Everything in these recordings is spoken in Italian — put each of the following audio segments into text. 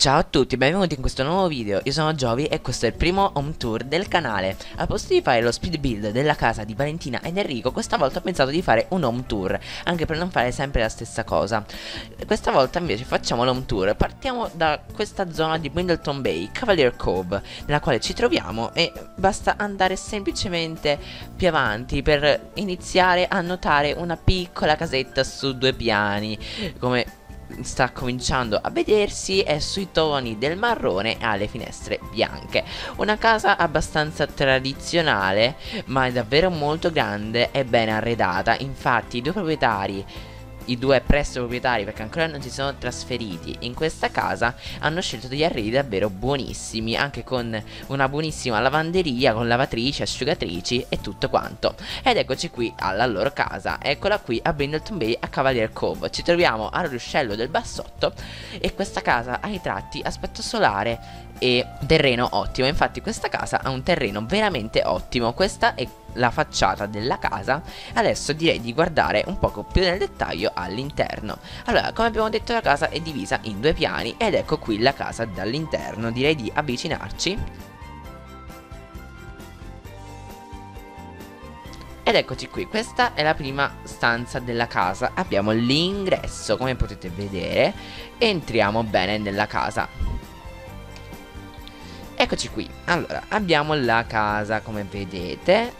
Ciao a tutti, benvenuti in questo nuovo video. Io sono Giovi e questo è il primo home tour del canale. Al posto di fare lo speed build della casa di Valentina ed Enrico, questa volta ho pensato di fare un home tour, anche per non fare sempre la stessa cosa. Questa volta invece facciamo l'home tour. Partiamo da questa zona di Brindleton Bay, Cavalier Cove, nella quale ci troviamo, e basta andare semplicemente più avanti per iniziare a notare una piccola casetta su 2 piani, come sta cominciando a vedersi, è sui toni del marrone e ha le finestre bianche. Una casa abbastanza tradizionale, ma è davvero molto grande e ben arredata. Infatti i due presto proprietari, perché ancora non si sono trasferiti in questa casa, hanno scelto degli arredi davvero buonissimi, anche con una buonissima lavanderia, con lavatrici, asciugatrici e tutto quanto. Ed eccoci qui alla loro casa, eccola qui a Brindleton Bay, a Cavalier Cove. Ci troviamo al ruscello del Bassotto e questa casa ha i tratti aspetto solare e terreno ottimo. Infatti questa casa ha un terreno veramente ottimo. Questa è la facciata della casa. Adesso direi di guardare un poco più nel dettaglio all'interno. Allora, come abbiamo detto, la casa è divisa in 2 piani ed ecco qui la casa dall'interno. Direi di avvicinarci. Ed eccoci qui, questa è la prima stanza della casa. Abbiamo l'ingresso, come potete vedere. Entriamo bene nella casa. Eccoci qui, allora abbiamo la casa come vedete.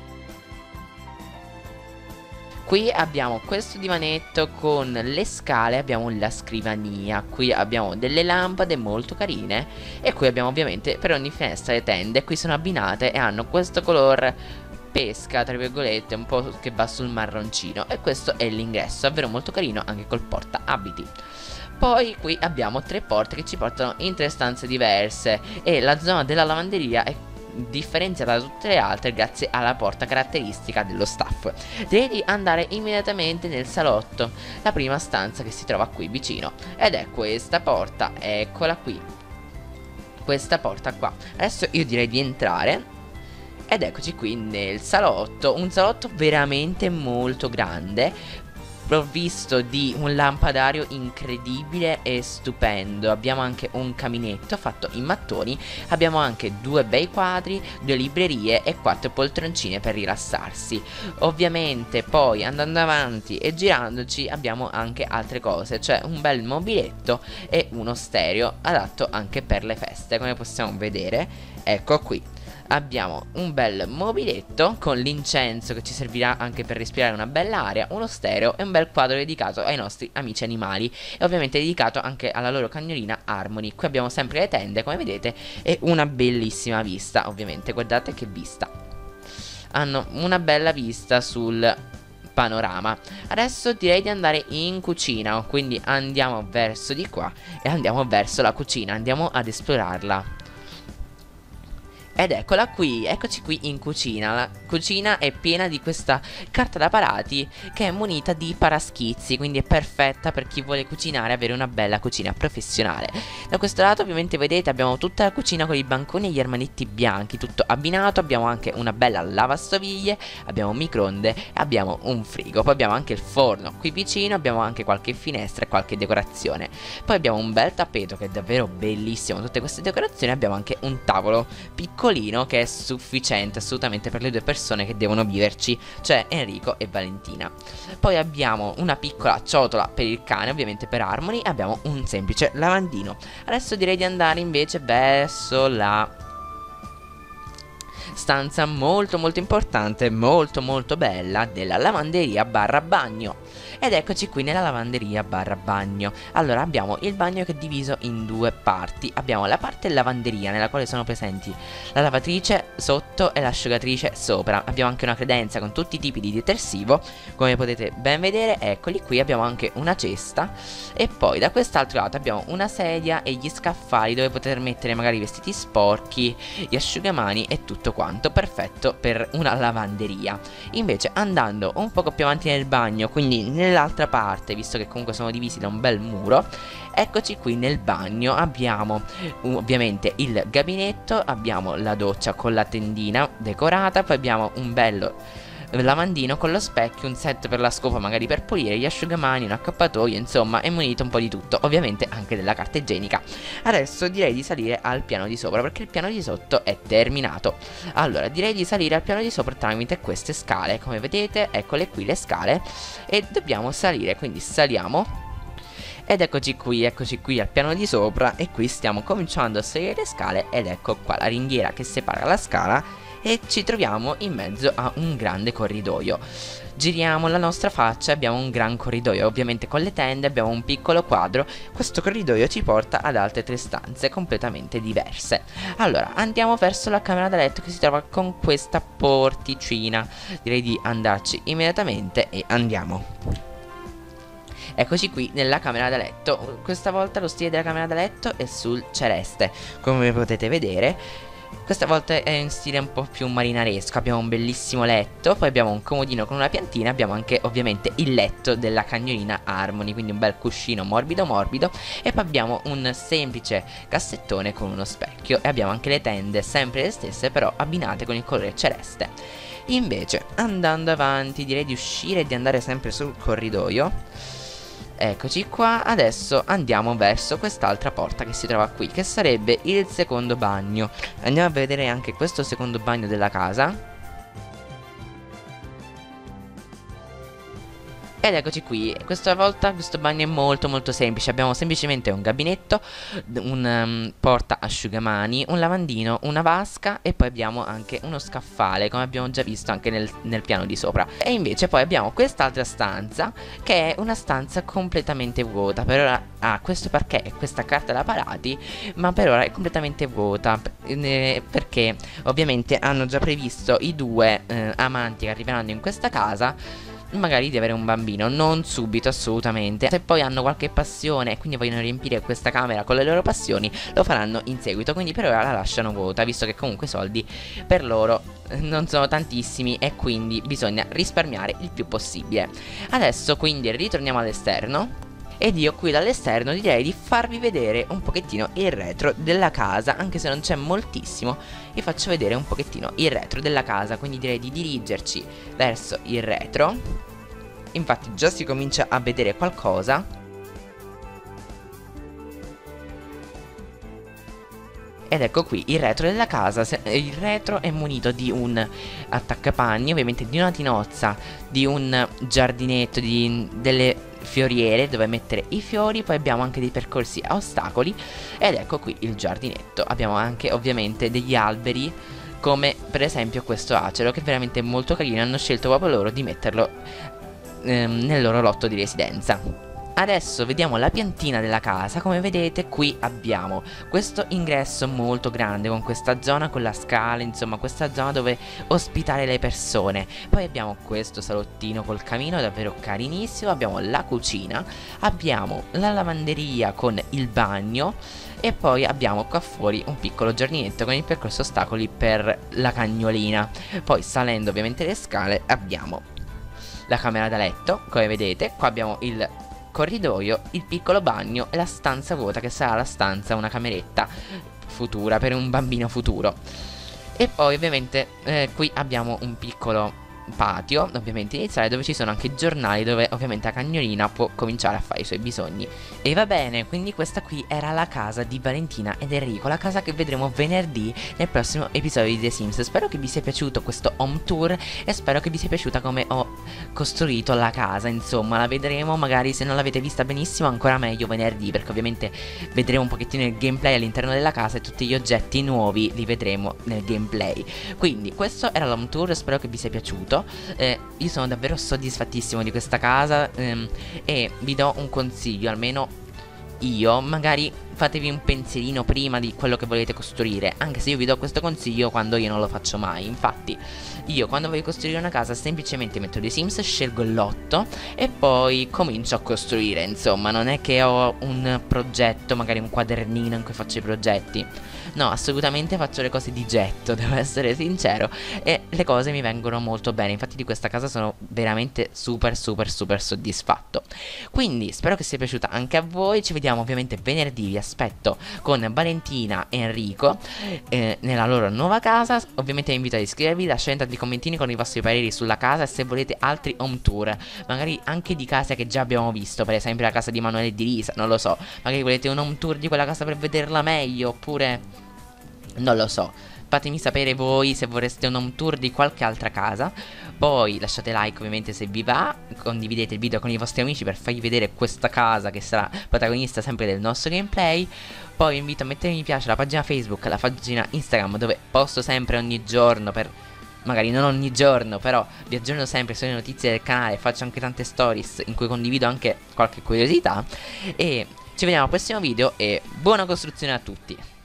Qui abbiamo questo divanetto con le scale, abbiamo la scrivania, qui abbiamo delle lampade molto carine e qui abbiamo ovviamente per ogni finestra le tende. Qui sono abbinate e hanno questo color pesca, tra virgolette, un po' che va sul marroncino. E questo è l'ingresso, davvero molto carino, anche col porta abiti. Poi qui abbiamo 3 porte che ci portano in 3 stanze diverse e la zona della lavanderia è differenziata da tutte le altre grazie alla porta caratteristica dello staff. Direi di andare immediatamente nel salotto, la prima stanza che si trova qui vicino, ed è questa porta, eccola qui, questa porta qua. Adesso io direi di entrare ed eccoci qui nel salotto, un salotto veramente molto grande, provvisto di un lampadario incredibile e stupendo. Abbiamo anche un caminetto fatto in mattoni. Abbiamo anche 2 bei quadri, 2 librerie e 4 poltroncine per rilassarsi. Ovviamente poi andando avanti e girandoci abbiamo anche altre cose, cioè un bel mobiletto e uno stereo adatto anche per le feste, come possiamo vedere. Ecco qui. Abbiamo un bel mobiletto con l'incenso che ci servirà anche per respirare una bella aria, uno stereo e un bel quadro dedicato ai nostri amici animali e ovviamente dedicato anche alla loro cagnolina Harmony. Qui abbiamo sempre le tende come vedete e una bellissima vista, ovviamente guardate che vista. Hanno una bella vista sul panorama. Adesso direi di andare in cucina, quindi andiamo verso di qua e andiamo verso la cucina, andiamo ad esplorarla. Ed eccola qui, eccoci qui in cucina. La cucina è piena di questa carta da parati che è munita di paraschizzi, quindi è perfetta per chi vuole cucinare e avere una bella cucina professionale. Da questo lato ovviamente vedete abbiamo tutta la cucina con i banconi e gli armadietti bianchi, tutto abbinato. Abbiamo anche una bella lavastoviglie, abbiamo un microonde e abbiamo un frigo. Poi abbiamo anche il forno qui vicino, abbiamo anche qualche finestra e qualche decorazione. Poi abbiamo un bel tappeto che è davvero bellissimo, tutte queste decorazioni. Abbiamo anche un tavolo piccolo che è sufficiente assolutamente per le 2 persone che devono viverci, cioè Enrico e Valentina. Poi abbiamo una piccola ciotola per il cane, ovviamente per Harmony, e abbiamo un semplice lavandino. Adesso direi di andare invece verso la stanza molto importante, molto bella della lavanderia barra bagno. Ed eccoci qui nella lavanderia barra bagno. Allora abbiamo il bagno che è diviso in 2 parti. Abbiamo la parte lavanderia nella quale sono presenti la lavatrice sotto e l'asciugatrice sopra. Abbiamo anche una credenza con tutti i tipi di detersivo, come potete ben vedere. Eccoli qui, abbiamo anche una cesta. E poi da quest'altro lato abbiamo una sedia e gli scaffali dove poter mettere magari i vestiti sporchi, gli asciugamani e tutto quanto, perfetto per una lavanderia. Invece andando un poco più avanti nel bagno, quindi nell'altra parte, visto che comunque sono divisi da un bel muro, eccoci qui nel bagno. Abbiamo ovviamente il gabinetto, abbiamo la doccia con la tendina decorata, poi abbiamo un bello lavandino con lo specchio, un set per la scopa magari per pulire, gli asciugamani, un accappatoio, insomma è munito un po' di tutto, ovviamente anche della carta igienica. Adesso direi di salire al piano di sopra perché il piano di sotto è terminato. Allora direi di salire al piano di sopra tramite queste scale, come vedete eccole qui le scale, e dobbiamo salire, quindi saliamo. Ed eccoci qui al piano di sopra, e qui stiamo cominciando a salire le scale, ed ecco qua la ringhiera che separa la scala, e ci troviamo in mezzo a un grande corridoio. Giriamo la nostra faccia, abbiamo un gran corridoio, ovviamente con le tende, abbiamo un piccolo quadro. Questo corridoio ci porta ad altre 3 stanze completamente diverse. Allora, andiamo verso la camera da letto che si trova con questa porticina. Direi di andarci immediatamente e andiamo. Eccoci qui nella camera da letto. Questa volta lo stile della camera da letto è sul celeste, come potete vedere. Questa volta è in stile un po' più marinaresco. Abbiamo un bellissimo letto, poi abbiamo un comodino con una piantina, abbiamo anche ovviamente il letto della cagnolina Harmony, quindi un bel cuscino morbido morbido, e poi abbiamo un semplice cassettone con uno specchio, e abbiamo anche le tende, sempre le stesse però abbinate con il colore celeste. Invece, andando avanti, direi di uscire e di andare sempre sul corridoio. Eccoci qua, adesso andiamo verso quest'altra porta che si trova qui, che sarebbe il secondo bagno. Andiamo a vedere anche questo secondo bagno della casa. Ed eccoci qui, questa volta questo bagno è molto semplice. Abbiamo semplicemente un gabinetto, un porta asciugamani, un lavandino, una vasca, e poi abbiamo anche uno scaffale, come abbiamo già visto anche nel piano di sopra. E invece poi abbiamo quest'altra stanza, che è una stanza completamente vuota. Per ora ha questo perché questa carta da parati, ma per ora è completamente vuota, perché ovviamente hanno già previsto i 2 amanti che arriveranno in questa casa magari di avere un bambino, non subito assolutamente. Se poi hanno qualche passione e quindi vogliono riempire questa camera con le loro passioni, lo faranno in seguito, quindi per ora la lasciano vuota, visto che comunque i soldi per loro non sono tantissimi e quindi bisogna risparmiare il più possibile. Adesso quindi ritorniamo all'esterno. Ed io qui dall'esterno direi di farvi vedere un pochettino il retro della casa, anche se non c'è moltissimo. Vi faccio vedere un pochettino il retro della casa, quindi direi di dirigerci verso il retro. Infatti già si comincia a vedere qualcosa. Ed ecco qui il retro della casa. Il retro è munito di un attaccapanni, ovviamente di una tinozza, di un giardinetto, delle fioriere dove mettere i fiori. Poi abbiamo anche dei percorsi a ostacoli. Ed ecco qui il giardinetto. Abbiamo anche ovviamente degli alberi, come per esempio questo acero, che è veramente molto carino. Hanno scelto proprio loro di metterlo nel loro lotto di residenza. Adesso vediamo la piantina della casa. Come vedete qui abbiamo questo ingresso molto grande, con questa zona con la scala, insomma questa zona dove ospitare le persone. Poi abbiamo questo salottino col camino davvero carinissimo. Abbiamo la cucina, abbiamo la lavanderia con il bagno, e poi abbiamo qua fuori un piccolo giardinetto con il percorso ostacoli per la cagnolina. Poi salendo ovviamente le scale abbiamo la camera da letto, come vedete. Qua abbiamo il corridoio, il piccolo bagno e la stanza vuota, che sarà la stanza, una cameretta futura per un bambino futuro. E poi ovviamente qui abbiamo un piccolo patio, ovviamente iniziale, dove ci sono anche giornali, dove ovviamente la cagnolina può cominciare a fare i suoi bisogni. E va bene, quindi questa qui era la casa di Valentina ed Enrico, la casa che vedremo venerdì nel prossimo episodio di The Sims. Spero che vi sia piaciuto questo home tour e spero che vi sia piaciuta come ho costruito la casa. Insomma, la vedremo, magari se non l'avete vista benissimo ancora meglio venerdì, perché ovviamente vedremo un pochettino il gameplay all'interno della casa e tutti gli oggetti nuovi li vedremo nel gameplay. Quindi questo era l'home tour, spero che vi sia piaciuto. Io sono davvero soddisfattissimo di questa casa, e vi do un consiglio, almeno io, magari fatevi un pensierino prima di quello che volete costruire, anche se io vi do questo consiglio quando io non lo faccio mai. Infatti io quando voglio costruire una casa semplicemente metto dei Sims, scelgo il lotto e poi comincio a costruire. Insomma, non è che ho un progetto, magari un quadernino in cui faccio i progetti. No, assolutamente faccio le cose di getto, devo essere sincero, e le cose mi vengono molto bene. Infatti di questa casa sono veramente super soddisfatto. Quindi spero che sia piaciuta anche a voi. Ci vediamo ovviamente venerdì, vi aspetto aspetto con Valentina e Enrico nella loro nuova casa. Ovviamente vi invito ad iscrivervi, lasciate tanti commentini con i vostri pareri sulla casa e se volete altri home tour, magari anche di case che già abbiamo visto, per esempio la casa di Manuele e di Lisa, non lo so, magari volete un home tour di quella casa per vederla meglio, oppure non lo so. Fatemi sapere voi se vorreste un home tour di qualche altra casa. Poi lasciate like ovviamente se vi va, condividete il video con i vostri amici per fargli vedere questa casa che sarà protagonista sempre del nostro gameplay. Poi vi invito a mettere mi piace alla pagina Facebook, alla pagina Instagram, dove posto sempre ogni giorno magari non ogni giorno, però vi aggiorno sempre sulle notizie del canale. Faccio anche tante stories in cui condivido anche qualche curiosità. E ci vediamo al prossimo video e buona costruzione a tutti.